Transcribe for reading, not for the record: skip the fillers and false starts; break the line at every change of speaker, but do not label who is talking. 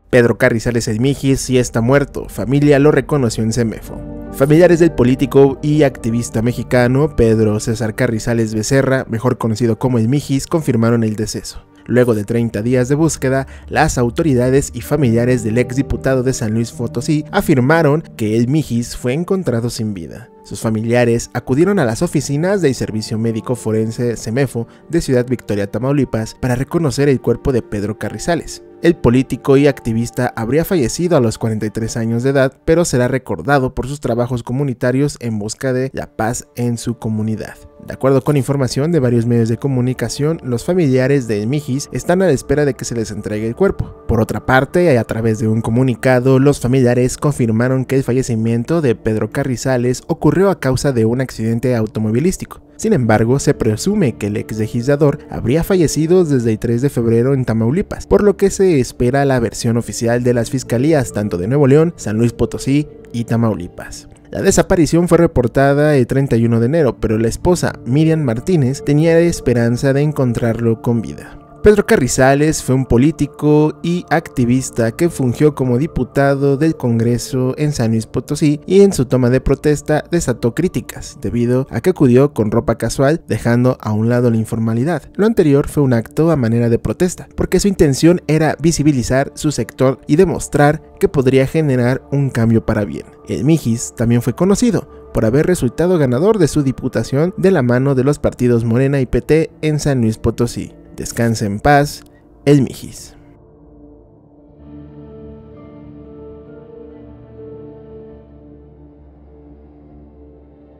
Pedro Carrizales El Mijis sí está muerto, familia lo reconoció en Semefo. Familiares del político y activista mexicano Pedro César Carrizales Becerra, mejor conocido como El Mijis, confirmaron el deceso. Luego de 30 días de búsqueda, las autoridades y familiares del exdiputado de San Luis Potosí afirmaron que El Mijis fue encontrado sin vida. Sus familiares acudieron a las oficinas del Servicio Médico Forense Semefo de Ciudad Victoria, Tamaulipas, para reconocer el cuerpo de Pedro Carrizales. El político y activista habría fallecido a los 43 años de edad, pero será recordado por sus trabajos comunitarios en busca de la paz en su comunidad. De acuerdo con información de varios medios de comunicación, los familiares de El Mijis están a la espera de que se les entregue el cuerpo. Por otra parte, a través de un comunicado, los familiares confirmaron que el fallecimiento de Pedro Carrizales ocurrió a causa de un accidente automovilístico. Sin embargo, se presume que el exlegislador habría fallecido desde el 3 de febrero en Tamaulipas, por lo que se espera la versión oficial de las fiscalías tanto de Nuevo León, San Luis Potosí y Tamaulipas. La desaparición fue reportada el 31 de enero, pero la esposa, Miriam Martínez, tenía esperanza de encontrarlo con vida. Pedro Carrizales fue un político y activista que fungió como diputado del Congreso en San Luis Potosí y en su toma de protesta desató críticas debido a que acudió con ropa casual dejando a un lado la informalidad. Lo anterior fue un acto a manera de protesta porque su intención era visibilizar su sector y demostrar que podría generar un cambio para bien. El Mijis también fue conocido por haber resultado ganador de su diputación de la mano de los partidos Morena y PT en San Luis Potosí. Descanse en paz, El Mijis.